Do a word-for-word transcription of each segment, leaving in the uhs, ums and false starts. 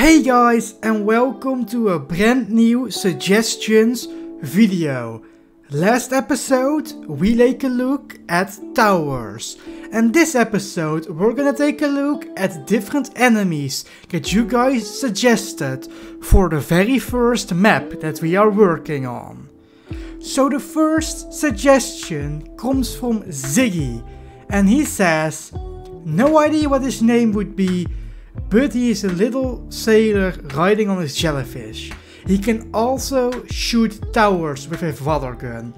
Hey guys, and welcome to a brand new suggestions video. Last episode we take a look at towers, and this episode we're gonna take a look at different enemies that you guys suggested for the very first map that we are working on. So the first suggestion comes from Ziggy, and he says, no idea what his name would be, but he is a little sailor riding on his jellyfish. He can also shoot towers with a water gun.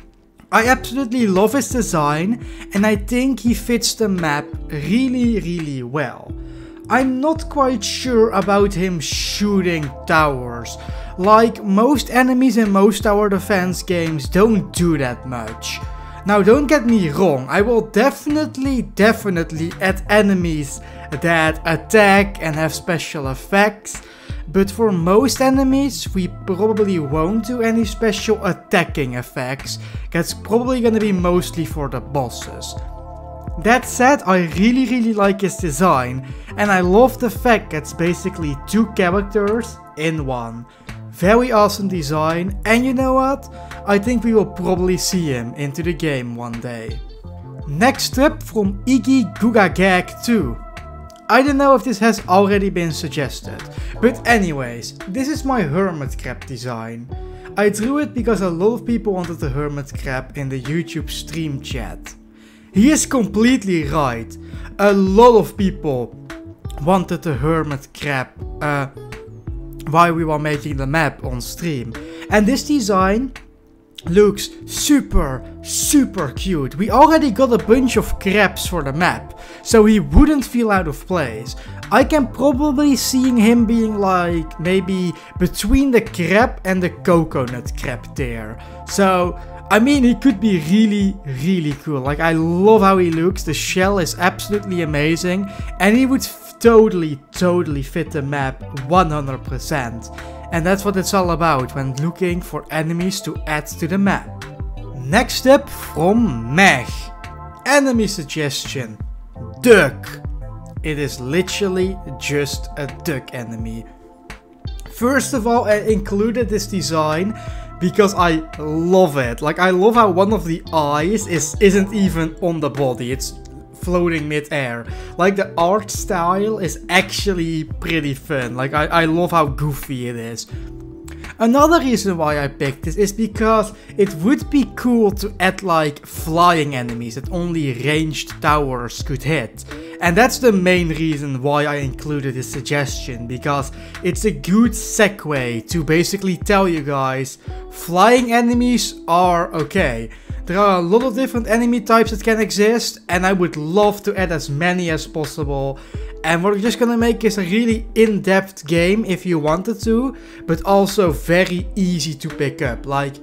I absolutely love his design, and I think he fits the map really really well. I'm not quite sure about him shooting towers. Like, most enemies in most tower defense games don't do that much. Now don't get me wrong, I will definitely definitely add enemies that attack and have special effects, but for most enemies we probably won't do any special attacking effects. That's probably gonna be mostly for the bosses. That said, I really really like his design, and I love the fact that it's basically two characters in one. Very awesome design, and you know what? I think we will probably see him into the game one day. Next up from Iggy Gugagag two. I don't know if this has already been suggested, but anyways, this is my hermit crab design. I drew it because a lot of people wanted the hermit crab in the YouTube stream chat. He is completely right. A lot of people wanted the hermit crab uh, while we were making the map on stream. And this design looks super super cute. We already got a bunch of crabs for the map, so he wouldn't feel out of place. I can probably see him being like maybe between the crab and the coconut crab there. So I mean, he could be really really cool. Like, I love how he looks. The shell is absolutely amazing, and he would totally totally fit the map one hundred percent. And that's what it's all about when looking for enemies to add to the map. Next up from Meg. Enemy suggestion. Duck. It is literally just a duck enemy. First of all, I included this design because I love it. Like, I love how one of the eyes is, isn't even on the body. It's floating mid-air. Like, the art style is actually pretty fun. Like, I, I love how goofy it is. Another reason why I picked this is because it would be cool to add like flying enemies that only ranged towers could hit. And that's the main reason why I included this suggestion, because it's a good segue to basically tell you guys flying enemies are okay. There are a lot of different enemy types that can exist, and I would love to add as many as possible. And we're just gonna make this a really in-depth game if you wanted to, but also very easy to pick up. Like,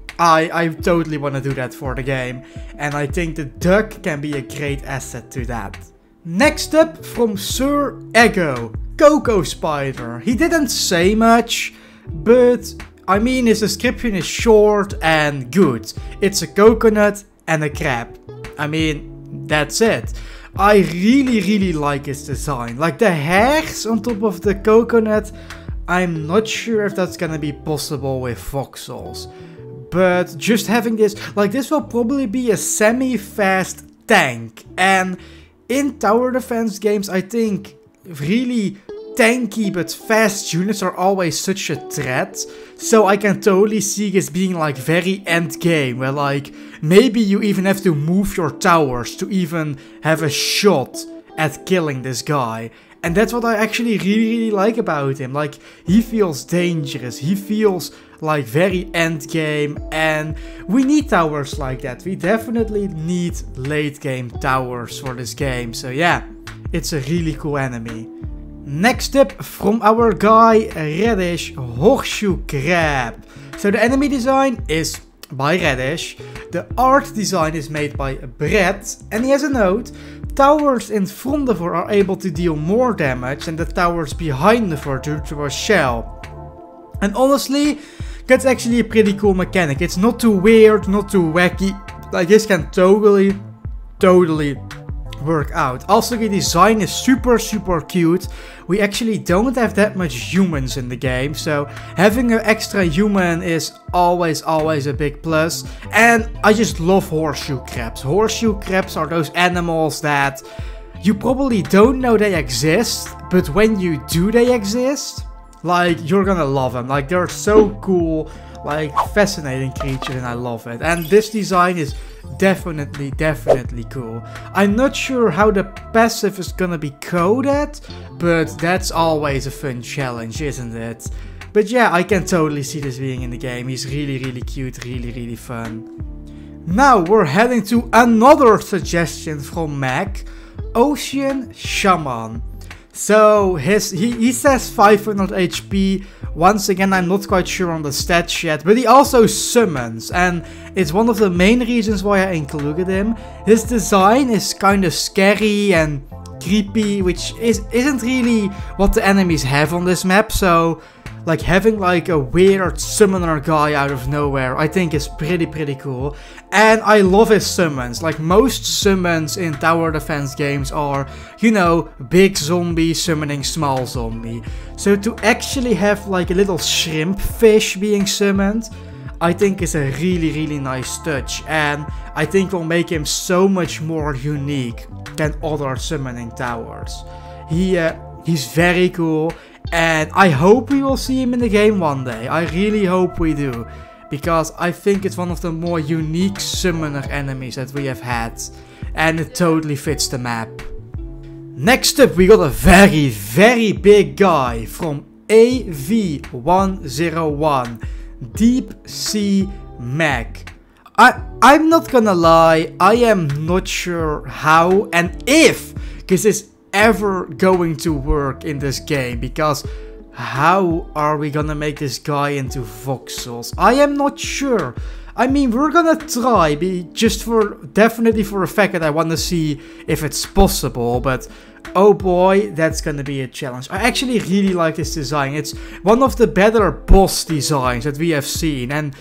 I, I totally want to do that for the game, and I think the duck can be a great asset to that. Next up from Sir Ego, Coco Spider. He didn't say much, but I mean, his description is short and good. It's a coconut and a crab. I mean, that's it. I really really like his design. Like, the hairs on top of the coconut, I'm not sure if that's gonna be possible with voxels. But just having this, like, this will probably be a semi-fast tank. And in tower defense games, I think really tanky but fast units are always such a threat. So I can totally see this being like very end game, where like maybe you even have to move your towers to even have a shot at killing this guy. And that's what I actually really really like about him. Like, he feels dangerous, he feels like very end game, and we need towers like that. We definitely need late game towers for this game. So yeah, it's a really cool enemy. Next up from our guy Reddish, Horseshoe Crab. So the enemy design is by Reddish, the art design is made by Brett, and he has a note: towers in front of her are able to deal more damage than the towers behind her due to her shell. And honestly, that's actually a pretty cool mechanic. It's not too weird, not too wacky. Like, this can totally, totally work out. Also, the design is super super cute. We actually don't have that much humans in the game, so having an extra human is always always a big plus. And I just love horseshoe crabs. Horseshoe crabs are those animals that you probably don't know they exist, but when you do they exist, like, you're gonna love them. Like, they're so cool, like, fascinating creatures, and I love it. And this design is definitely, definitely cool. I'm not sure how the passive is gonna be coded, but that's always a fun challenge, isn't it? But yeah, I can totally see this being in the game. He's really, really cute, really, really fun. Now we're heading to another suggestion from Mac, Ocean Shaman. So his he, he says five hundred H P. Once again, I'm not quite sure on the stats yet, but he also summons, and it's one of the main reasons why I included him. His design is kind of scary and creepy, which is, isn't really what the enemies have on this map, so like having like a weird summoner guy out of nowhere I think is pretty pretty cool. And I love his summons. Like, most summons in tower defense games are, you know, big zombie summoning small zombie. So to actually have like a little shrimp fish being summoned, I think is a really really nice touch, and I think will make him so much more unique than other summoning towers. He uh, he's very cool. And I hope we will see him in the game one day. I really hope we do. Because I think it's one of the more unique summoner enemies that we have had. And it totally fits the map. Next up we got a very very big guy from A V one oh one. Deep Sea Mech. I, I'm not gonna lie, I am not sure how and if this is ever going to work in this game, because how are we gonna make this guy into voxels? I am not sure. I mean, we're gonna try, be just for definitely for a fact that I want to see if it's possible, but oh boy, that's gonna be a challenge. I actually really like this design. It's one of the better boss designs that we have seen, and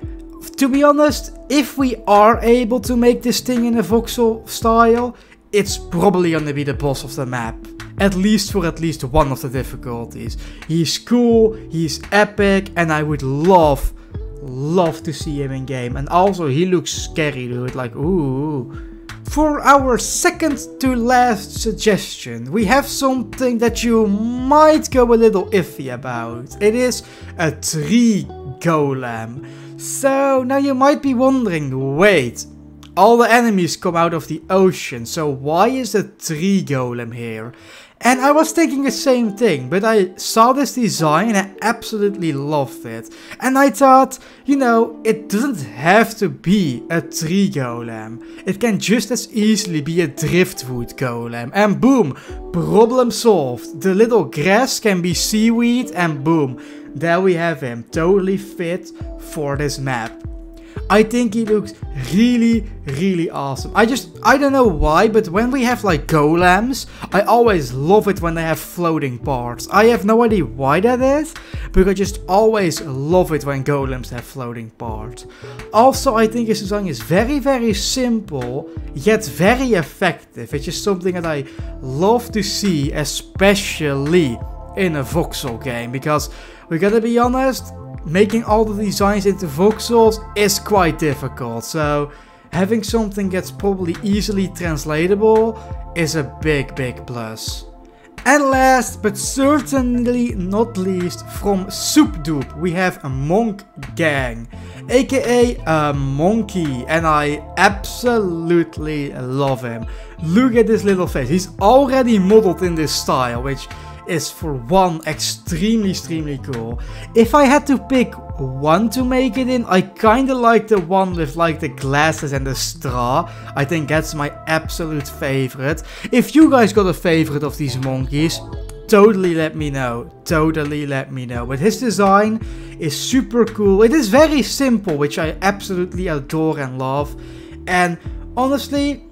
to be honest, if we are able to make this thing in a voxel style, it's probably gonna be the boss of the map. At least for at least one of the difficulties. He's cool, he's epic, and I would love, love to see him in game. And also, he looks scary, dude. Like, ooh. For our second to last suggestion, we have something that you might go a little iffy about. It is a tree golem. So, now you might be wondering, wait. All the enemies come out of the ocean, so why is the tree golem here? And I was thinking the same thing, but I saw this design and I absolutely loved it. And I thought, you know, it doesn't have to be a tree golem. It can just as easily be a driftwood golem. And boom, problem solved. The little grass can be seaweed and boom, there we have him. Totally fit for this map. I think he looks really, really awesome. I just, I don't know why, but when we have like golems, I always love it when they have floating parts. I have no idea why that is, but I just always love it when golems have floating parts. Also, I think his design is very, very simple, yet very effective. It's just something that I love to see, especially in a voxel game, because we gotta be honest, making all the designs into voxels is quite difficult, so having something that's probably easily translatable is a big big plus. And last but certainly not least, from Soupdupe we have a Monk Gang, aka a monkey, and I absolutely love him. Look at this little face, he's already modeled in this style, which is for one extremely extremely cool. If I had to pick one to make it in, I kinda like the one with like the glasses and the straw. I think that's my absolute favorite. If you guys got a favorite of these monkeys, totally let me know. Totally let me know. But his design is super cool. It is very simple, which I absolutely adore and love. And honestly,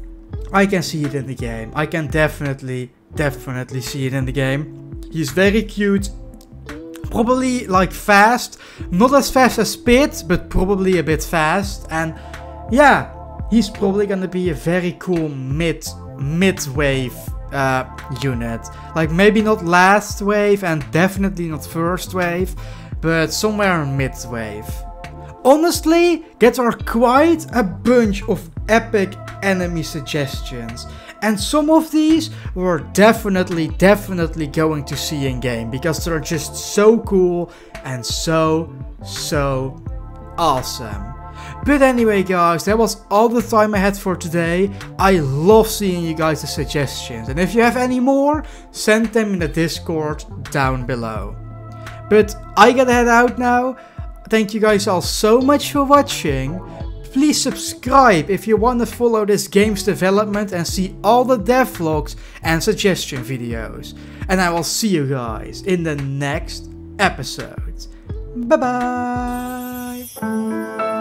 I can see it in the game. I can definitely Definitely see it in the game. He's very cute. Probably like fast. Not as fast as Pit, but probably a bit fast. And yeah, he's probably gonna be a very cool mid mid-wave uh, unit. Like maybe not last wave and definitely not first wave, but somewhere mid-wave. Honestly, there are quite a bunch of epic enemy suggestions. And some of these we're definitely, definitely going to see in game, because they're just so cool and so, so awesome. But anyway guys, that was all the time I had for today. I love seeing you guys' suggestions, and if you have any more, send them in the Discord down below. But I gotta head out now. Thank you guys all so much for watching. Please subscribe if you want to follow this game's development and see all the devlogs and suggestion videos. And I will see you guys in the next episode. Bye bye!